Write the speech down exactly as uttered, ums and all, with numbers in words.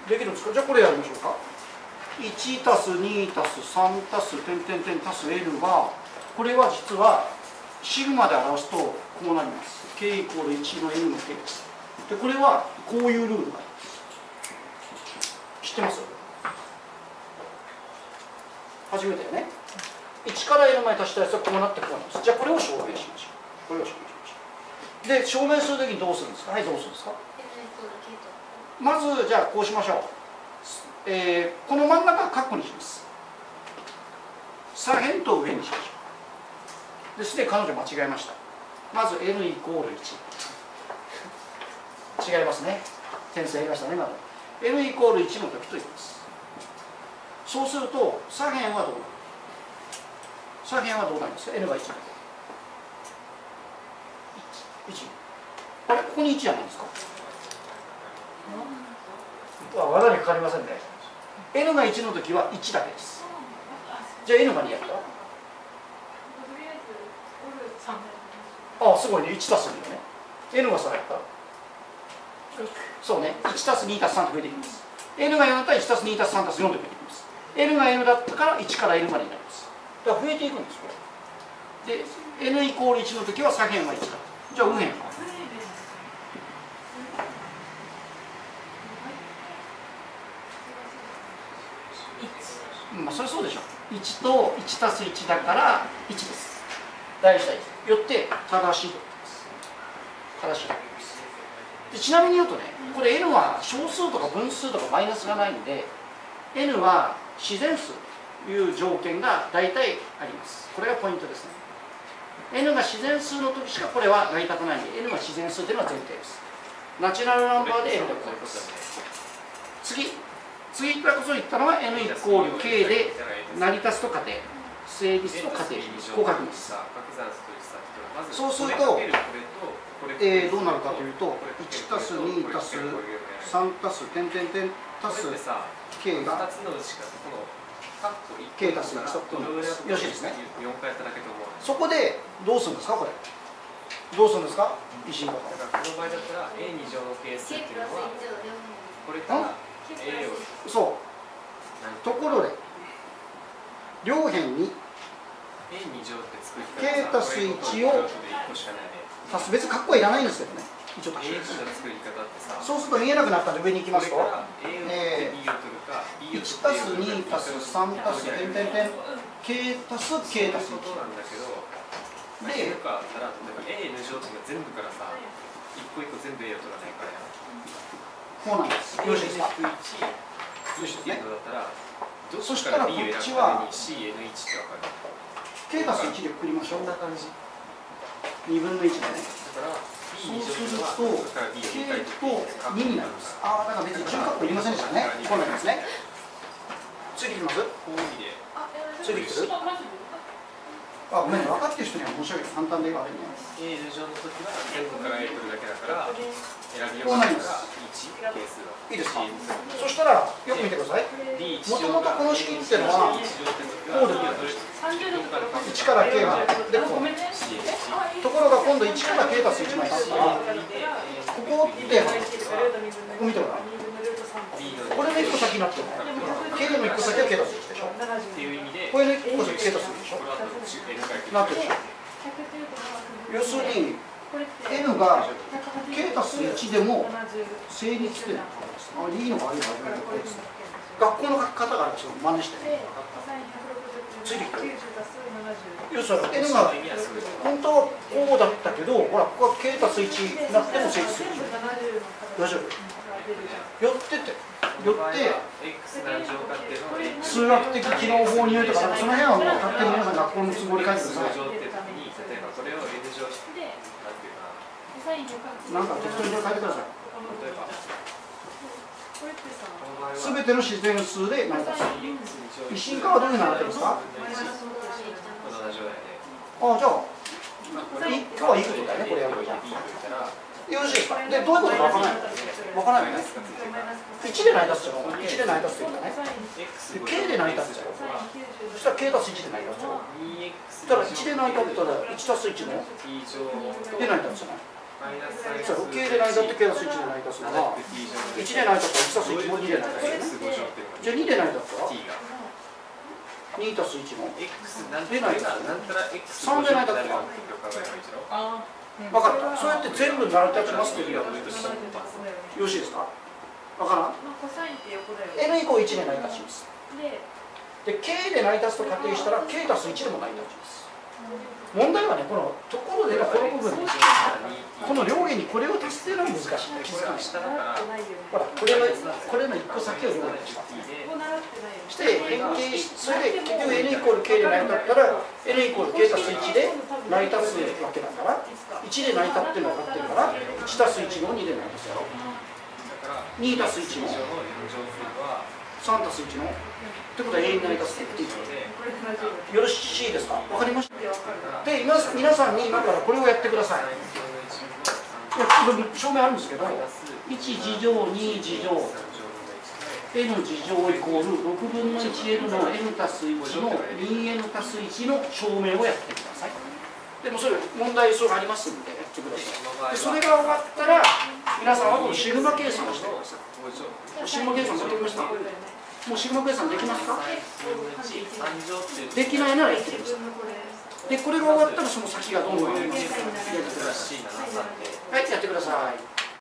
できるんですか。じゃあこれやりましょうか。いちたすにたすさんたす点点点たす N が、これは実はシグマで表すとこうなります。K イコールいちの N の K です。でこれはこういうルールがあります。知ってます？初めてよね。いちから N まで足したやつはこうなってこうなります。じゃあこれを証明しましょう。これを証明しましょう。で証明するときにどうするんですか。はい、どうするんですか。まずじゃあこうしましょう。えー、この真ん中はカッコにします。左辺と上にしましょう。ですでに彼女間違えました。まず N イコールいち。違いますね。点数減りましたね、まだ。N イコールいちの時と言います。そうすると左辺はどうなる？左辺はどうなりますか。 N がいちだけ。いち。あれ、ここにいちじゃないですか。技にかかりませんね。N がいちの時はいちだけです。じゃあ N がにやったら、ああすごいね。いちたすによね。N がさんやったら、そうね。いちたすにたすさんと増えていきます。N がよんだったらいちたすにたすさんたすよんで増えていきます。N が N だったからいちから N までになります。だから増えていくんですこれで。 N イコールいちの時は左辺はいちだ。じゃあ右辺はまあそれそうでしょ。いちといちたすいちだからいちです。大事大事。よって正しいと思います。正しいと思います。でちなみに言うとね、これ N は小数とか分数とかマイナスがないので、 N は自然数という条件が大体あります。これがポイントですね。N が自然数の時しかこれは成り立たないので、N が自然数というのは前提です。ナチュラルナンバーで N でございます。次次からこそ言ったのは N イコール K で成り立つと仮定、成立と仮定します。こう書きます。そうすると、えー、どうなるかというと、いちたすにたすさんたす点点点たす K が K たすいちとなります。よろしいですね。そこでどうするんですか。これどうするんですか。石井さん。この場合だったら A に乗の係数っていうのはこれから A をそう。ところで両辺に K たすいちを足す。別にカッコはいらないんですけどね。一応足します。そうすると見えなくなったんで上に行きますと、えー、いちたすにたすさんたす点点点 K たす K たすいちで、こうなんです。よろしいですか。よろしいですね。そしたらこっちは K たすいちでくくりましょう。にぶんのいちでね。そうすると K とにになります。ああ、だから別に中括弧いりませんでしたね。こうなりますね。ついてきます？ついてきてる？あ、ごめん、分かってる人には申し訳ない。簡単で悪いね。A 乗の時は全部から A 取るだけだから選びようがないからいち係数がいいですか。そしたらよく見てください。もともとこの式っていうのはこうでいちから K がでこう。ところが今度いちから K たすいちまで足すから、ここってここ見てごらん。これのいっこ先になってる。K のいっこ先は K たすいちでしょ。これのいっこ先 K たすいちでしょ。なってるでしょ。要するに N が K たすいちでも成立っていうのは、いいのか悪いのかこれですね。学校の書き方があるんですよ。真似してね。ついてきてる。要するに N が本当はこうだったけど、ほらここが K たすいちになっても成立する。大丈夫？寄ってって寄って数学的機能法によるとか、その辺はもう勝手に皆さん学校の都合で書いてください。なんか適当に書いてください。すべての自然数で成り立つ。一進化はどういうふうになってるんですか。ああ、じゃあ今日はいいことだよね、これやると。よろしいですか。で、どういうことかわからないわからないよね。いちで成り立つじゃろ。いちで成り立つって言うんだね。K で成り立つじゃろ。そしたら K たすいちで成り立つじゃろ。そしたらいちで成り立ったらいちたすいちもで成り立つじゃない。 そう K で成り立って K たすいちで成り立つのがいちで成り立ったらいちたすいちもにで成り立つよね。じゃあにで成り立ったらにたすいちので成り立つさんで成り立ったら分かった。そうやって全部成り立ちますっていうのがよろしいですか。分からん ?N イコールいちで成り立ちます。で K で成り立つと仮定したら K たすいちでも成り立ちます。問題はね、このところでのこの部分ですよ。この両辺にこれを足すっていうのが難しい。ほら、これのこれのいっこ先を両辺にしますね。して変形し、それで結局 N イコール K で成り立ったら N イコール K たすいちで成り立つわけだから、いちで成り立ってるの分かってるから、いちたすいちのにで成り立つやろ。にたすいちのさんたすいちのってことは永遠に成り立つって言っていい。よろしいですか。わかりました。で、今皆さんに今からこれをやってください。証明あるんですけど、いちじ乗にじ乗 N じ乗イコールろくぶんのいちエル の N たすいちの にエヌ たすいちの証明をやってください。でもそれ問題数がありますんでやってください。でそれが終わったら皆さんはこのシグマ計算をしてください。シグマ計算できました。もうシグマ計算できますか。できないならやってください。でこれが終わったらその先がどんどんありますからやってください。はい、やってください。